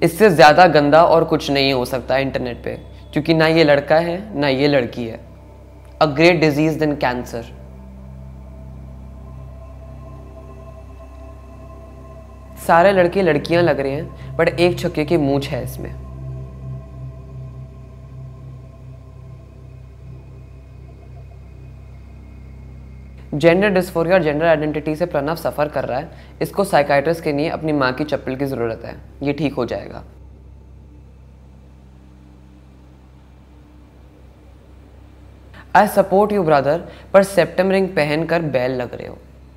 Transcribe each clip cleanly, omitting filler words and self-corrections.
इससे ज़्यादा गंदा और कुछ नहीं हो सकता इंटरनेट पे, क्योंकि ना ये लड़का है ना ये लड़की है। A great disease than cancer. सारे लड़के लड़कियां लग रहे हैं, बट एक छक्के की मूंछ है इसमें। जेंडर डिस्फोरिया और जेंडर आइडेंटिटी से प्रणव सफ़र कर रहा है। इसको साइकाइट्रिस्ट के लिए अपनी माँ की चप्पल की ज़रूरत है। ये ठीक हो जाएगा। आई सपोर्ट यू ब्रदर, पर सेप्टेम रिंग पहनकर बैल लग रहे हो।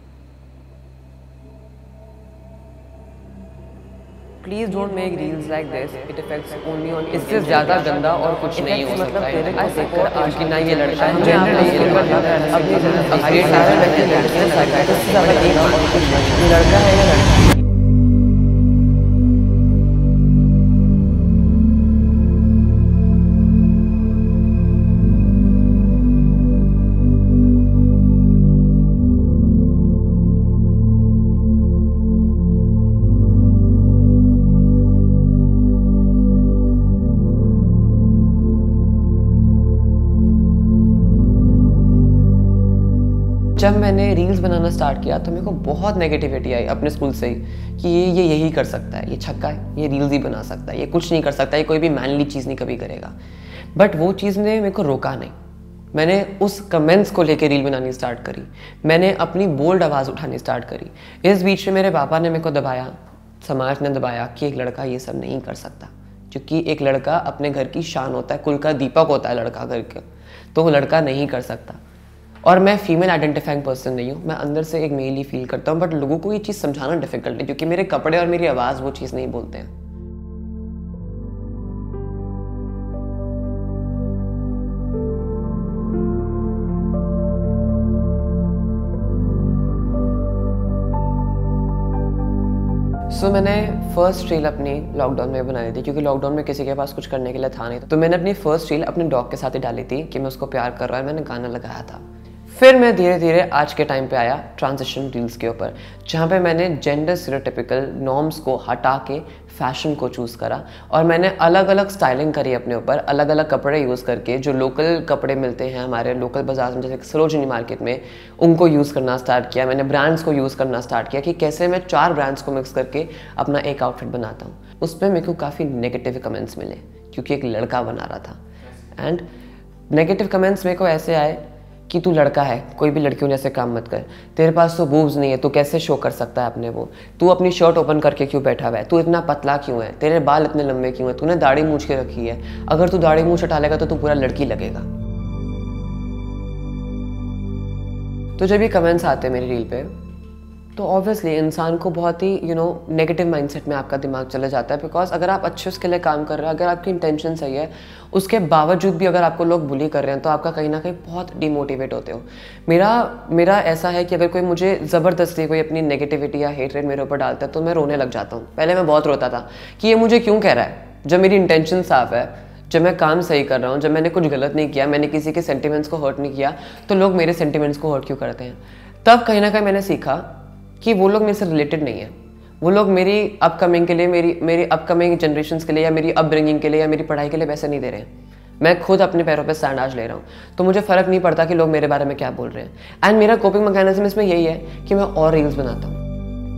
Please don't make reels like this, it affects only on. इससे ज़्यादा गंदा और कुछ नहीं हो सकता है। क्योंकि ना ये लड़का है, जेंडर लड़का है या लड़की। जब मैंने रील्स बनाना स्टार्ट किया तो मेरे को बहुत नेगेटिविटी आई अपने स्कूल से ही कि ये यही कर सकता है, ये छक्का है, ये रील्स ही बना सकता है, ये कुछ नहीं कर सकता, ये कोई भी मैनली चीज़ नहीं कभी करेगा। बट वो चीज़ ने मेरे को रोका नहीं। मैंने उस कमेंट्स को लेके रील बनानी स्टार्ट करी। मैंने अपनी बोल्ड आवाज़ उठानी स्टार्ट करी। इस बीच में मेरे पापा ने मेरे को दबाया, समाज ने दबाया कि एक लड़का ये सब नहीं कर सकता, क्योंकि एक लड़का अपने घर की शान होता है, कुल का दीपक होता है लड़का घर का, तो वो लड़का नहीं कर सकता। और मैं फीमेल आइडेंटिफाइंग पर्सन नहीं हूँ, मैं अंदर से एक मेल ही फील करता हूँ। बट लोगों को ये चीज़ समझाना डिफिकल्ट है, क्योंकि मेरे कपड़े और मेरी आवाज़ वो चीज़ नहीं बोलते हैं। मैंने फर्स्ट रील अपनी लॉकडाउन में बनाई थी, क्योंकि लॉकडाउन में किसी के पास कुछ करने के लिए था नहीं। तो मैंने अपनी फर्स्ट रील अपने डॉग के साथ ही डाली थी कि मैं उसको प्यार कर रहा है, मैंने गाना लगाया था। फिर मैं धीरे धीरे आज के टाइम पे आया ट्रांजिशन रील्स के ऊपर, जहाँ पे मैंने जेंडर स्टीरियोटाइपिकल नॉर्म्स को हटा के फैशन को चूज़ करा। और मैंने अलग अलग स्टाइलिंग करी अपने ऊपर, अलग अलग कपड़े यूज़ करके। जो लोकल कपड़े मिलते हैं हमारे लोकल बाजार में, जैसे सरोजिनी मार्केट में, उनको यूज़ करना स्टार्ट किया। मैंने ब्रांड्स को यूज़ करना स्टार्ट किया कि कैसे मैं 4 ब्रांड्स को मिक्स करके अपना एक आउटफिट बनाता हूँ। उस पर मेरे को काफ़ी नेगेटिव कमेंट्स मिले, क्योंकि एक लड़का बना रहा था। एंड नेगेटिव कमेंट्स मेरे को ऐसे आए कि तू लड़का है, कोई भी लड़कियों जैसे काम मत कर, तेरे पास तो बूब्स नहीं है, तू कैसे शो कर सकता है अपने वो, तू अपनी शर्ट ओपन करके क्यों बैठा हुआ है, तू इतना पतला क्यों है, तेरे बाल इतने लंबे क्यों हैं, तूने दाढ़ी मूछ के रखी है, अगर तू दाढ़ी मूछ हटा लेगा तो तू पूरा लड़की लगेगा। तो जब ये कमेंट्स आते हैं मेरी रील पे, तो ऑब्वियसली इंसान को बहुत ही नेगेटिव माइंडसेट में आपका दिमाग चला जाता है। बिकॉज अगर आप अच्छे उसके लिए काम कर रहे हैं, अगर आपकी इंटेंशन सही है, उसके बावजूद भी अगर आपको लोग बुली कर रहे हैं, तो आपका कहीं ना कहीं बहुत डिमोटिवेट होते हो। मेरा ऐसा है कि अगर कोई मुझे ज़बरदस्ती कोई अपनी नेगेटिविटी या हेटरेट मेरे ऊपर डालता है तो मैं रोने लग जाता हूँ। पहले मैं बहुत रोता था कि ये मुझे क्यों कह रहा है, जब मेरी इंटेंशन साफ़ है, जब मैं काम सही कर रहा हूँ, जब मैंने कुछ गलत नहीं किया, मैंने किसी के सेंटिमेंट्स को हर्ट नहीं किया, तो लोग मेरे सेंटिमेंट्स को हर्ट क्यों करते हैं। तब कहीं ना कहीं मैंने सीखा कि वो लोग मेरे से रिलेटेड नहीं है। वो लोग मेरी अपकमिंग के लिए, मेरी अपकमिंग जनरेशंस के लिए, या मेरी अपब्रिंगिंग के लिए, या मेरी पढ़ाई के लिए पैसे नहीं दे रहे हैं। मैं खुद अपने पैरों पे स्टैंड आज ले रहा हूँ, तो मुझे फ़र्क नहीं पड़ता कि लोग मेरे बारे में क्या बोल रहे हैं। एंड मेरा कोपिंग मैकेनिज्म इसमें यही है कि मैं और रील्स बनाता हूँ।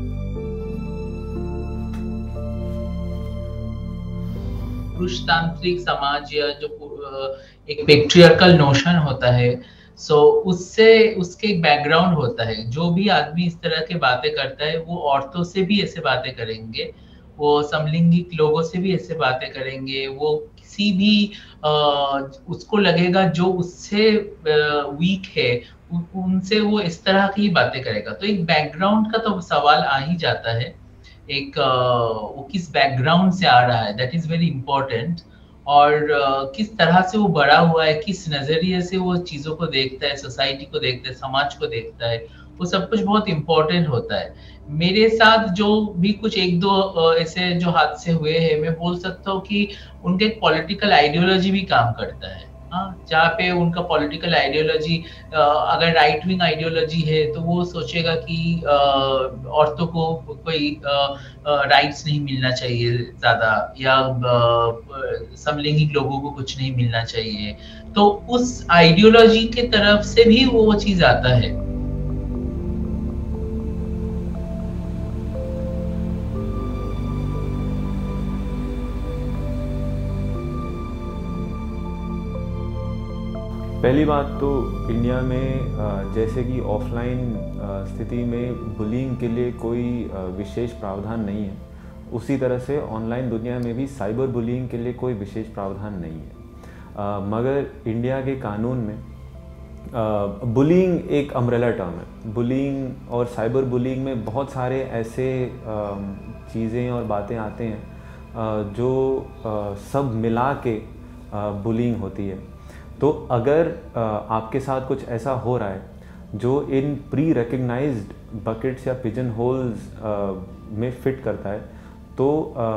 पुरुषतांत्रिक समाज या जो एक पेट्रियार्कल नोशन होता है, उससे उसके एक बैकग्राउंड होता है। जो भी आदमी इस तरह के बातें करता है वो औरतों से भी ऐसे बातें करेंगे, वो समलिंगिक लोगों से भी ऐसे बातें करेंगे, वो किसी भी उसको लगेगा जो उससे वीक है उनसे वो इस तरह की बातें करेगा। तो एक बैकग्राउंड का तो सवाल आ ही जाता है, एक वो किस बैकग्राउंड से आ रहा है, दैट इज वेरी इंपॉर्टेंट। और किस तरह से वो बड़ा हुआ है, किस नजरिए से वो चीजों को देखता है, सोसाइटी को देखता है, समाज को देखता है, वो सब कुछ बहुत इंपॉर्टेंट होता है। मेरे साथ जो भी कुछ 1-2 ऐसे जो हादसे हुए हैं, मैं बोल सकता हूँ कि उनके पॉलिटिकल आइडियोलॉजी भी काम करता है। हाँ, जहाँ पे उनका पॉलिटिकल आइडियोलॉजी, अगर राइट विंग आइडियोलॉजी है तो वो सोचेगा कि औरतों को कोई राइट्स नहीं मिलना चाहिए ज़्यादा, या समलैंगिक लोगों को कुछ नहीं मिलना चाहिए। तो उस आइडियोलॉजी के तरफ से भी वो चीज़ आता है। पहली बात तो इंडिया में जैसे कि ऑफलाइन स्थिति में बुलिंग के लिए कोई विशेष प्रावधान नहीं है, उसी तरह से ऑनलाइन दुनिया में भी साइबर बुलिंग के लिए कोई विशेष प्रावधान नहीं है। मगर इंडिया के कानून में बुलिंग एक अम्ब्रेला टर्म है। बुलिंग और साइबर बुलिंग में बहुत सारे ऐसे चीज़ें और बातें आते हैं जो सब मिला के बुलिंग होती है। तो अगर आपके साथ कुछ ऐसा हो रहा है जो इन प्री रिकग्नाइज्ड बकेट्स या पिजन होल्स में फिट करता है, तो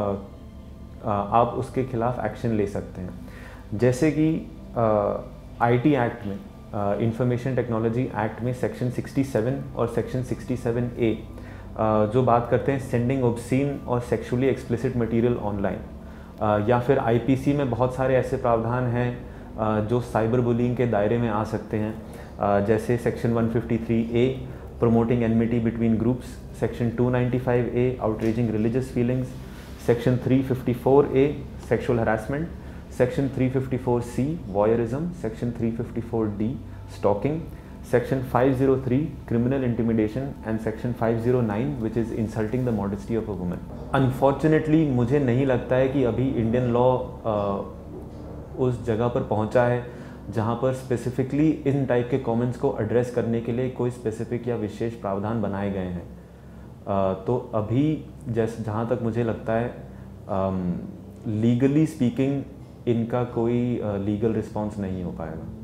आप उसके खिलाफ एक्शन ले सकते हैं। जैसे कि आईटी एक्ट में, इंफॉर्मेशन टेक्नोलॉजी एक्ट में सेक्शन 67 और सेक्शन 67A जो बात करते हैं सेंडिंग ऑब्सीन और सेक्सुअली एक्सप्लिसिट मटेरियल ऑनलाइन, या फिर आईपीसी में बहुत सारे ऐसे प्रावधान हैं जो साइबर बुलिंग के दायरे में आ सकते हैं, जैसे section 153A promoting enmity between groups, section 295A outraging religious feelings, section 354A sexual harassment, section 354C voyeurism, section 354D stalking, section 503 criminal intimidation and section 509 which is insulting the modesty of a woman. Unfortunately मुझे नहीं लगता है कि अभी Indian law उस जगह पर पहुंचा है जहां पर स्पेसिफिकली इन टाइप के कमेंट्स को एड्रेस करने के लिए कोई स्पेसिफिक या विशेष प्रावधान बनाए गए हैं। तो अभी जहां तक मुझे लगता है लीगली स्पीकिंग इनका कोई लीगल रिस्पॉन्स नहीं हो पाएगा।